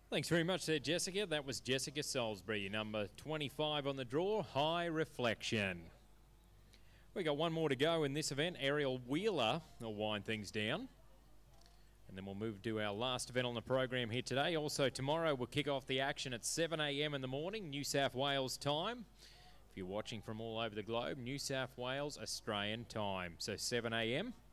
Thanks very much there, Jessica. That was Jessica Salisbury, number 25 on the draw, High Reflection. We got one more to go in this event. Ariel Wheeler will wind things down. And then we'll move to our last event on the program here today. Also tomorrow we'll kick off the action at 7 a.m. in the morning, New South Wales time. If you're watching from all over the globe, New South Wales, Australian time. So 7 a.m.